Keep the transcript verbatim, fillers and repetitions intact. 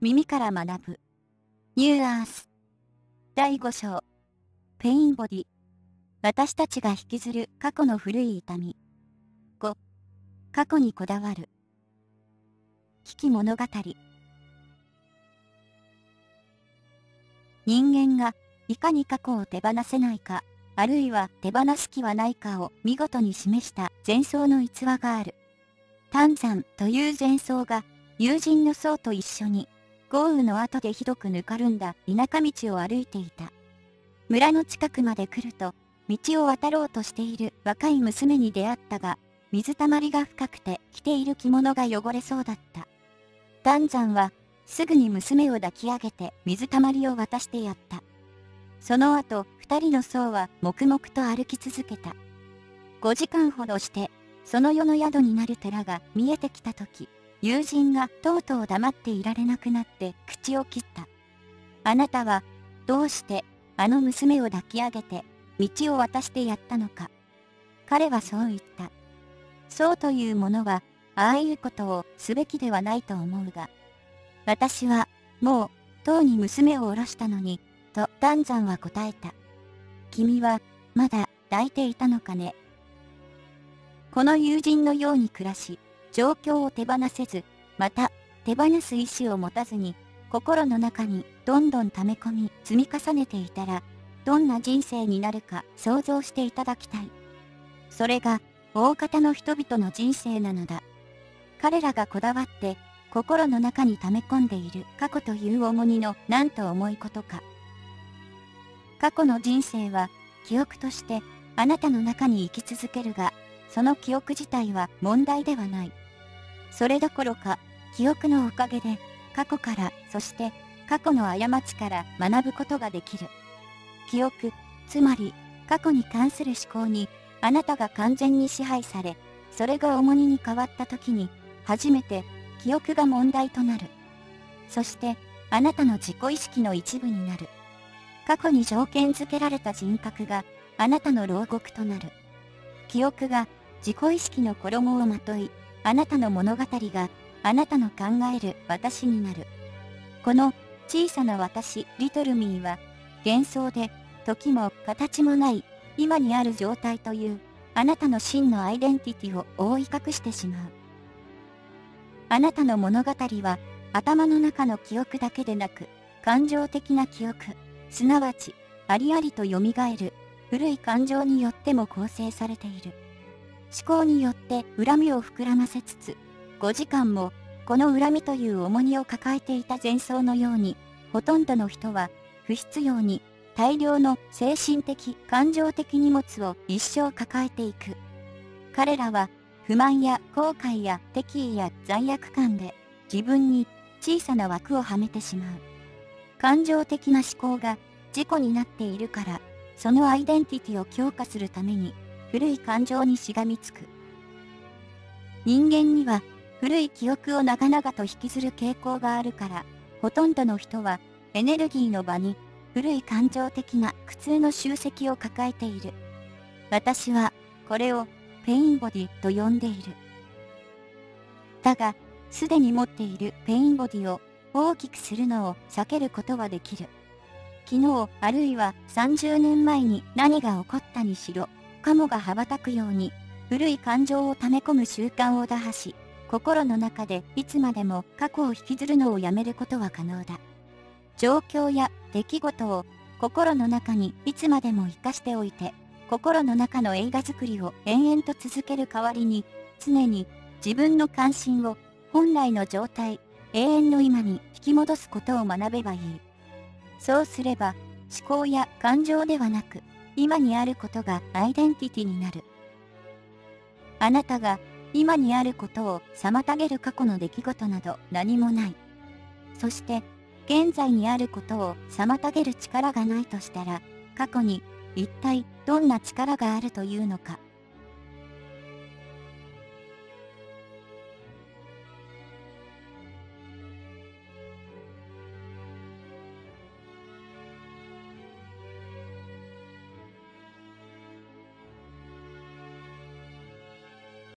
耳から学ぶ。ニューアース。だいご章。ペインボディ。私たちが引きずる過去の古い痛み。ご、過去にこだわる。危機物語。人間がいかに過去を手放せないか、あるいは手放す気はないかを見事に示した前奏の逸話がある。丹山という前奏が友人の僧と一緒に豪雨の後でひどくぬかるんだ田舎道を歩いていた。村の近くまで来ると、道を渡ろうとしている若い娘に出会ったが、水たまりが深くて着ている着物が汚れそうだった。丹山はすぐに娘を抱き上げて水たまりを渡してやった。その後、二人の僧は黙々と歩き続けた。ごじかんほどして、その世の宿になる寺が見えてきたとき、友人がとうとう黙っていられなくなって口を切った。あなたは、どうしてあの娘を抱き上げて道を渡してやったのか。彼はそう言った。そうというものは、ああいうことをすべきではないと思うが、私は、もう、とうに娘を下ろしたのに、と丹山は答えた。君は、まだ抱いていたのかね。この友人のように暮らし、状況を手放せず、また、手放す意志を持たずに、心の中にどんどん溜め込み、積み重ねていたら、どんな人生になるか想像していただきたい。それが、大方の人々の人生なのだ。彼らがこだわって、心の中に溜め込んでいる過去という重荷のなんと重いことか。過去の人生は、記憶として、あなたの中に生き続けるが、その記憶自体は問題ではない。それどころか、記憶のおかげで、過去から、そして過去の過ちから学ぶことができる。記憶、つまり過去に関する思考に、あなたが完全に支配され、それが重荷に変わった時に、初めて記憶が問題となる。そして、あなたの自己意識の一部になる。過去に条件付けられた人格が、あなたの牢獄となる。記憶が自己意識の衣をまとい、あなたの物語があなたの考える私になる。この小さな私、リトルミーは、幻想で時も形もない今にある状態というあなたの真のアイデンティティを覆い隠してしまう。あなたの物語は頭の中の記憶だけでなく、感情的な記憶、すなわちありありと蘇る古い感情によっても構成されている。思考によって恨みを膨らませつつ、ごじかんもこの恨みという重荷を抱えていた前奏のように、ほとんどの人は不必要に大量の精神的、感情的荷物を一生抱えていく。彼らは不満や後悔や敵意や罪悪感で自分に小さな枠をはめてしまう。感情的な思考が自己になっているから、そのアイデンティティを強化するために古い感情にしがみつく。人間には古い記憶を長々と引きずる傾向があるから、ほとんどの人はエネルギーの場に古い感情的な苦痛の集積を抱えている。私はこれをペインボディと呼んでいる。だが、すでに持っているペインボディを大きくするのを避けることはできる。昨日あるいはさんじゅうねんまえに何が起こったにしろ、カモが羽ばたくように古い感情を溜め込む習慣を打破し、心の中でいつまでも過去を引きずるのをやめることは可能だ。状況や出来事を心の中にいつまでも生かしておいて、心の中の映画作りを延々と続ける代わりに、常に自分の関心を本来の状態、永遠の今に引き戻すことを学べばいい。そうすれば、思考や感情ではなく、今にあることがアイデンティティになる。あなたが今にあることを妨げる過去の出来事など何もない。そして、現在にあることを妨げる力がないとしたら、過去に一体どんな力があるというのか。